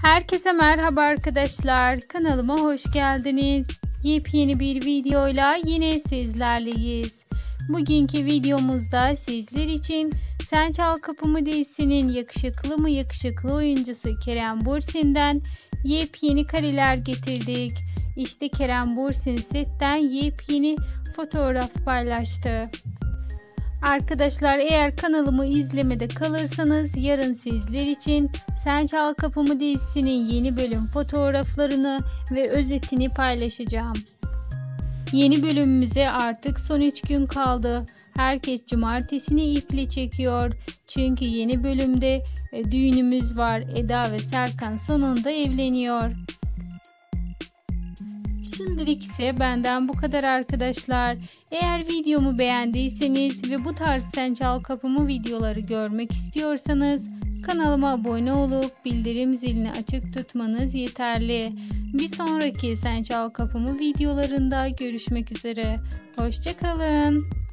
Herkese merhaba arkadaşlar. Kanalıma hoş geldiniz. Yepyeni bir videoyla yine sizlerleyiz. Bugünkü videomuzda sizler için Sen Çal Kapımı dizisinin yakışıklı oyuncusu Kerem Bürsin'den yepyeni kareler getirdik. İşte Kerem Bürsin setten yepyeni fotoğraf paylaştı. Arkadaşlar, eğer kanalımı izlemede kalırsanız yarın sizler için Sen Çal Kapımı dizisinin yeni bölüm fotoğraflarını ve özetini paylaşacağım. Yeni bölümümüze artık son 3 gün kaldı. Herkes cumartesini iple çekiyor. Çünkü yeni bölümde düğünümüz var. Eda ve Serkan sonunda evleniyor. Şimdilik ise benden bu kadar arkadaşlar. Eğer videomu beğendiyseniz ve bu tarz Sen Çal Kapımı videoları görmek istiyorsanız kanalıma abone olup bildirim zilini açık tutmanız yeterli. Bir sonraki Sen Çal Kapımı videolarında görüşmek üzere. Hoşça kalın.